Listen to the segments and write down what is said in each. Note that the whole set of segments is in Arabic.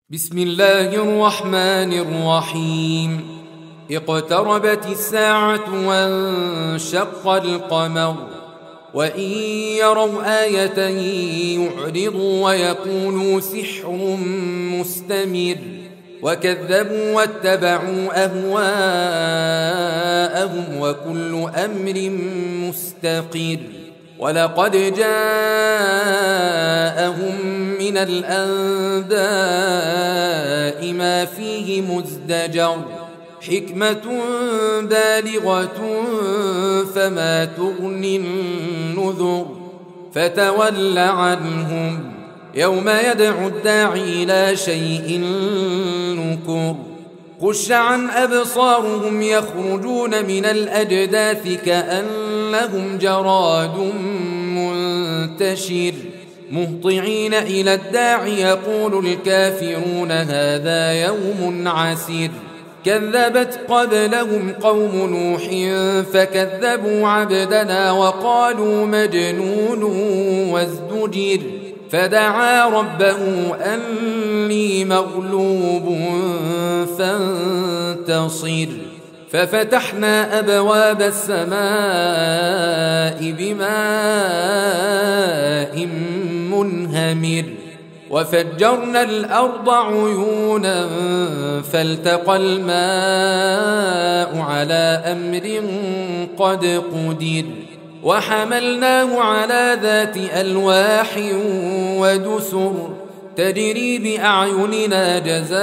بسم الله الرحمن الرحيم. اقتربت الساعة وانشق القمر وإن يروا آية يعرضوا ويقولوا سحر مستمر وكذبوا واتبعوا أهواءهم وكل أمر مستقر. ولقد جاءهم من الأنباء ما فيه مزدجر حكمة بالغة فما تغني النذر. فتول عنهم يوم يدعو الداعي إلى شيء نكر. خش عن أبصارهم يخرجون من الأجداث كأنهم جراد منتشر مهطعين إلى الداع يقول الكافرون هذا يوم عسير. كذبت قبلهم قوم نوح فكذبوا عبدنا وقالوا مجنون وازدجر. فدعا ربه أني مغلوب فانتصر. ففتحنا أبواب السماء بماء منهمر وفجرنا الأرض عيونا فالتقى الماء على أمر قد قدر. وحملناه على ذات ألواح ودسر تجري بأعيننا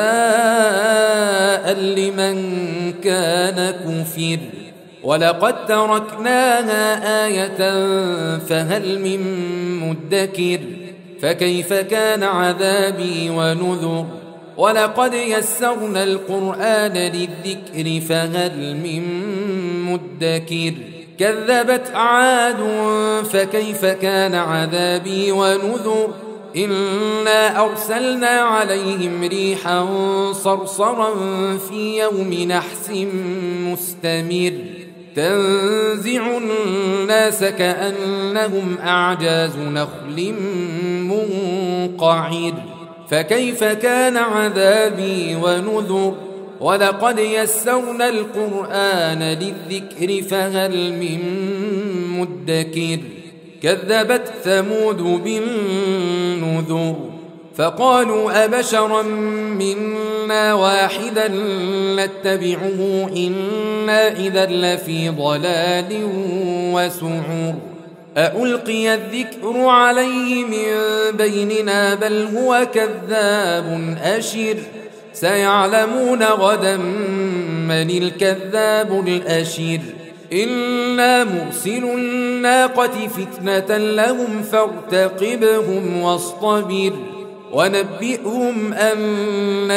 جزاء لمن كان كفر. ولقد تركناها آية فهل من مدكر. فكيف كان عذابي ونذر. ولقد يسرنا القرآن للذكر فهل من مدكر. كذبت عاد فكيف كان عذابي ونذر. إنا أرسلنا عليهم ريحا صرصرا في يوم نحس مستمر تنزع الناس كأنهم أعجاز نخل منقعر. فكيف كان عذابي ونذر. ولقد يسرنا القرآن للذكر فهل من مدكر. كذبت ثمود بالنذر فقالوا أبشرا منا واحدا نتبعه إنا إذا لفي ضلال وسعر. أألقي الذكر عليه من بيننا بل هو كذاب أشر. سيعلمون غدا من الكذاب الأشر. إنا مرسل الناقة فتنة لهم فارتقبهم واصطبر. ونبئهم أن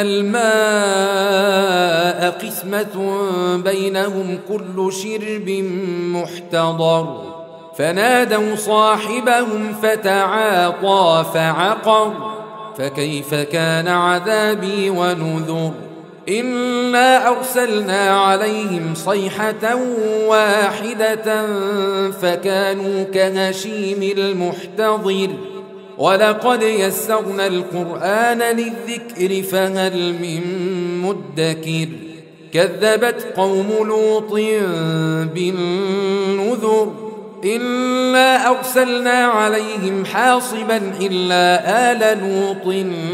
الماء قسمة بينهم كل شرب محتضر. فنادوا صاحبهم فتعاطى فعقر. فكيف كان عذابي ونذر. إنا أرسلنا عليهم صيحة واحدة فكانوا كهشيم المحتضر. ولقد يسرنا القرآن للذكر فهل من مدكر. كذبت قوم لوط بالنذر. إنا أرسلنا عليهم حاصبا إلا آل لوط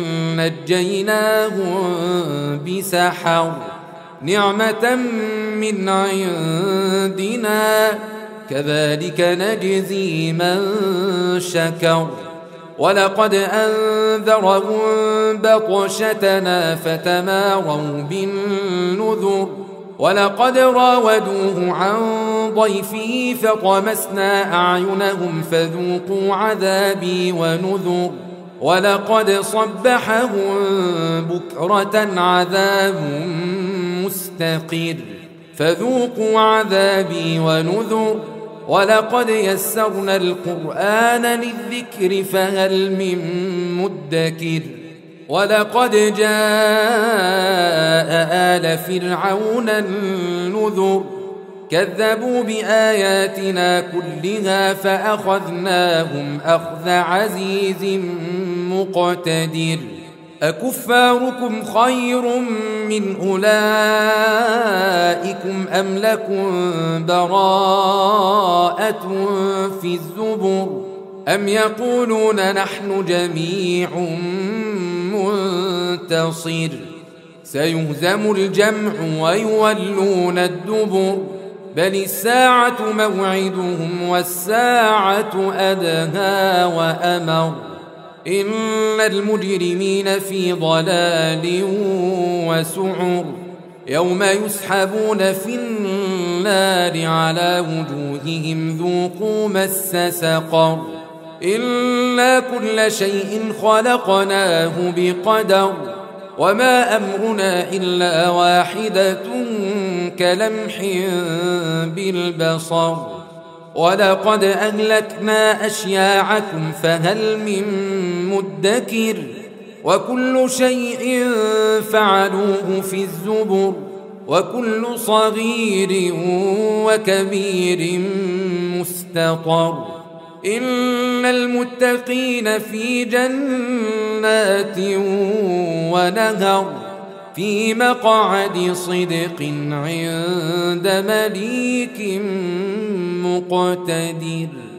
نجيناهم بسحر نعمة من عندنا كذلك نجزي من شكر. ولقد أنذرهم بطشتنا فتماروا بالنذر. ولقد راودوه عن ضيفه فطمسنا أعينهم فذوقوا عذابي ونذر. ولقد صبحهم بكرة عذاب مستقر فذوقوا عذابي ونذر. ولقد يسرنا القرآن للذكر فهل من مدكر. ولقد جاء آل فرعون النذر كذبوا بآياتنا كلها فأخذناهم أخذ عزيز مقتدر أكفاركم خير من أولئكم أم لكم براءة في الزبر أم يقولون نحن جميع منتصر سيهزم الجمع ويولون الدبر بل الساعة موعدهم والساعة أدهى وأمر إن المجرمين في ضلال وسعر يوم يسحبون في النار على وجوههم ذوقوا مس سقر إلا كل شيء خلقناه بقدر وما أمرنا إلا واحدة كلمح بالبصر ولقد أهلكنا أشياعكم فهل من مدكر وكل شيء فعلوه في الزبر وكل صغير وكبير مستطر إن المتقين في جنات ونهر في مقعد صدق عند مليك مقتدر.